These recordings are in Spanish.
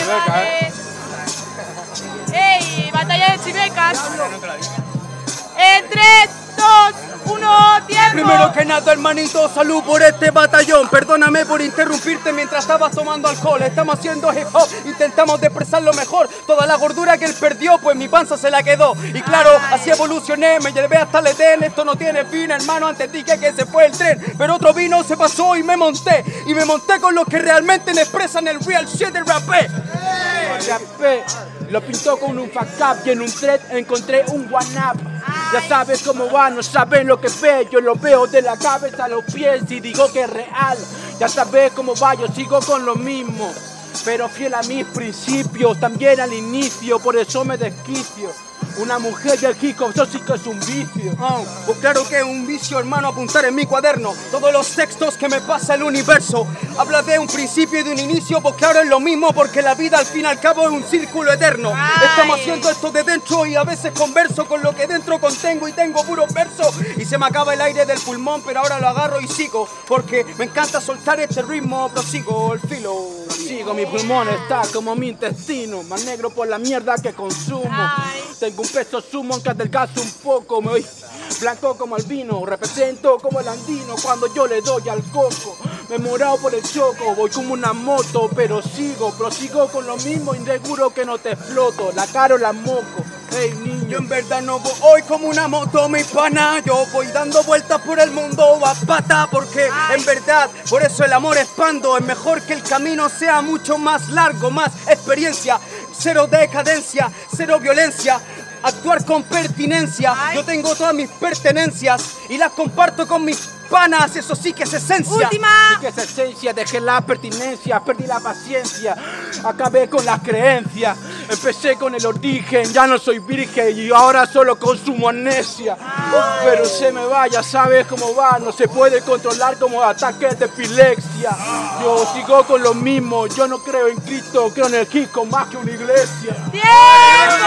Chiveca, ¡Ey! Batalla de chivecas. En 3, 2, 1, tiempo. Primero que nada, hermanito, salud por este batallón. Perdóname por interrumpirte mientras estabas tomando alcohol. Estamos haciendo hip hop, intentamos expresar lo mejor. Toda la gordura que él perdió, pues mi panza se la quedó. Y claro, así evolucioné, me llevé hasta el Edén. Esto no tiene fin, hermano, antes dije que se fue el tren. Pero otro vino, se pasó y me monté. Y me monté con los que realmente me expresan el real shit del rapé. Rapé, lo pintó con un fuck up y en un thread encontré un one up. Ya sabes cómo va, no sabes lo que ve. Yo lo veo de la cabeza a los pies y digo que es real. Ya sabes cómo va, yo sigo con lo mismo, pero fiel a mis principios, también al inicio, por eso me desquicio. Una mujer y el hip hop, eso sí que es un vicio. Pues claro que es un vicio, hermano, apuntar en mi cuaderno todos los textos que me pasa el universo. Habla de un principio y de un inicio, pues claro es lo mismo, porque la vida al fin y al cabo es un círculo eterno. Estamos haciendo esto de dentro y a veces converso con lo que dentro contengo y tengo puros versos. Y se me acaba el aire del pulmón, pero ahora lo agarro y sigo, porque me encanta soltar este ritmo, prosigo el filo. Sigo, mi pulmón está como mi intestino, más negro por la mierda que consumo. Tengo un peso sumo aunque adelgazo un poco, me voy blanco como el vino, represento como el andino cuando yo le doy al coco. Me he morado por el choco, voy como una moto, pero prosigo con lo mismo, inseguro que no te exploto, la cara o la moco. Hey, niño. Yo en verdad no voy como una moto, mi pana. Yo voy dando vueltas por el mundo a pata, porque en verdad, por eso el amor expando. Es mejor que el camino sea mucho más largo, más experiencia. Cero decadencia, cero violencia. Actuar con pertinencia. Yo tengo todas mis pertenencias y las comparto con mis panas, eso sí que es esencia. Última. Sí que es esencia, dejé la pertinencia, perdí la paciencia, acabé con las creencias, empecé con el origen, ya no soy virgen y ahora solo consumo amnesia. Pero se me va, ya sabes cómo va, no se puede controlar como ataques de epilepsia. Yo sigo con lo mismo, yo no creo en Cristo, creo en el hip hop más que una iglesia. ¡Tiempo!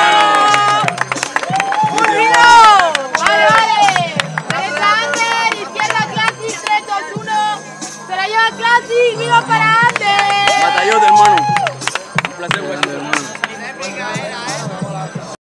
¡Un minuto! Vale. Derecha Ander, izquierda Classic, 3, 2, 1. Se la lleva Classic, viva para Ander. Batallón, hermano.